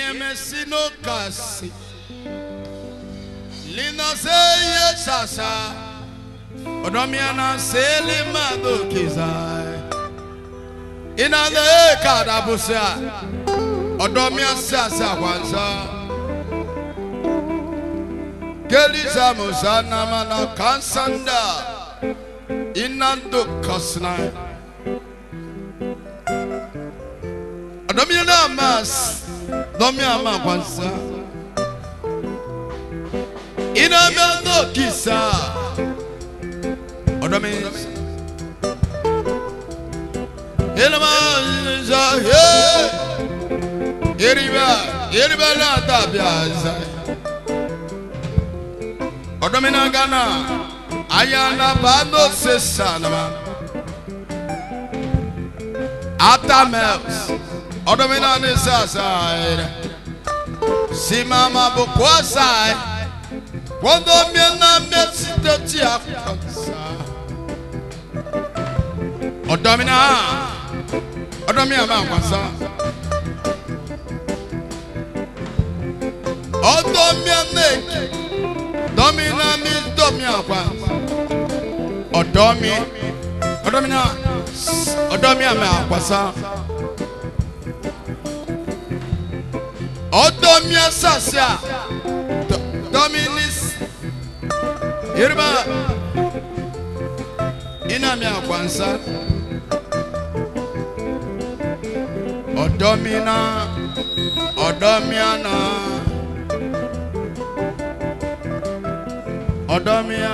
Mesino Kasi Lina say Sasa Odomiana Selima do Kizai Ina the Kadabusa Odomia Sasa Wanza Gelisa Musana Mana Kansanda Inando Kasna Odomiana Mas Domia Mawanza Ina Mendo Kisa Odomi Elama Iriba na tabiaza Odomina Gana Ayana Bando Sesanama Atamels Odomina Nisasa Simama Bukwasai Quando minha mesita te alcançar Odomina Mawanza Odomia Neki Domina mis Domia Kwanza Odomia Mawanza Odomia Sasia Dominis Irba Inamia Kwanza Odomiana Odomia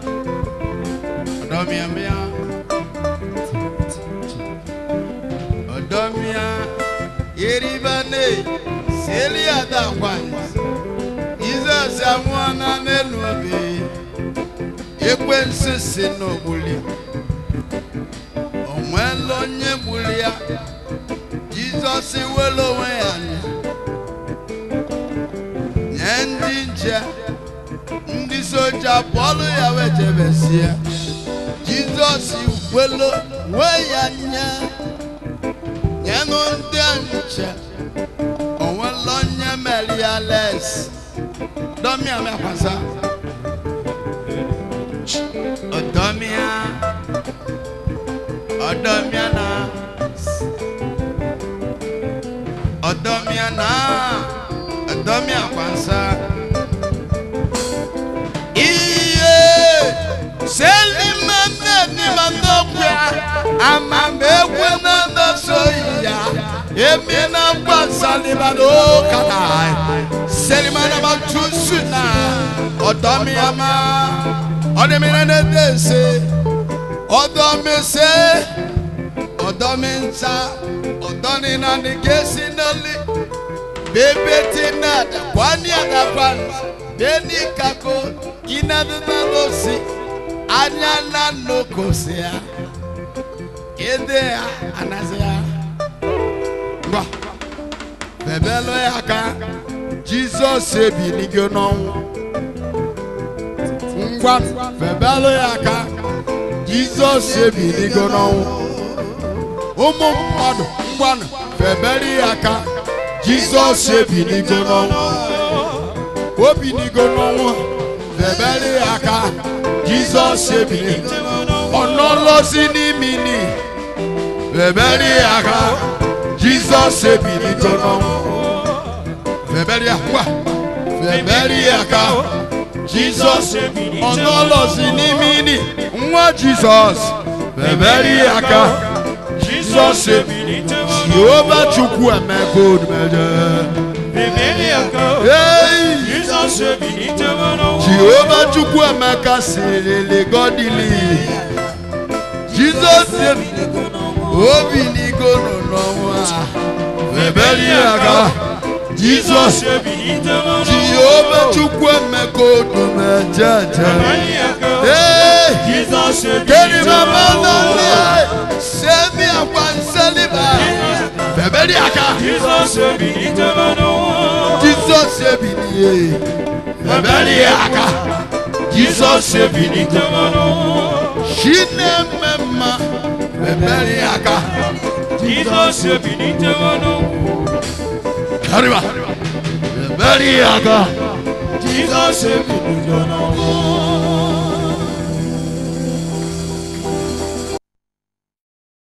Iribane Celia da Kwanza Iza Samuana Neluabe Ekwense Senobuli Omwelo Nyebulia Jesus Welo Wayani Nendinja Ndi soja Polo ya wejebesia Jesus Welo Wayanya Nyano Ndancha Omwelo Nyemeliales Domia Mepasa Odomia Kwanza Iye Selimane ni manokwa Amambekwe na soya Emina Kwanza libado kadai Selimane matusuna Odomia ma Odemina dese Odomese Odominsa Odonina Nigesinali Bebetina Kwanya Kwanza Beni Kako Inadanosi Anyana Nokosia Edea Anazia Mwa Bebelo Yaka Jesus Sebi Nigonon Mwa Bebelo Yaka Jesus Sebi Nigonon Madu Mwana Febeli Yaka Jesus Sebi Nigonon Obi Nigonon Febeli Yaka Jesus Sebi Nigonon Onolosi ni mini Febeli Yaka Jesus Sebi Nigonon Febeli Yaka Febeli Yaka Jesus Sebi Nigonon Onolosi ni mini Mwa Jesus Febeli Yaka Jesus Sebi Nigonon Jehovah Chukwu God meje Jesus Sebi Nigonon Jehovah Chukwu Emeka Sele Godili Jesus Sebi Nigonon Obi Nigonon Febeli Yaka Jesus Sebi Nigonon Jehovah Chukwu Emeka God meje Jesus Sebi Nigonon Sebi Akwanseliba Febeli Yaka Jesus Sebi Nigonon Jesus Sebi Febeli Yaka Jesus Sebi Nigonon Shine Mema Febeli Yaka Jesus Sebi Nigonon Arriba Beriaga. Jesus,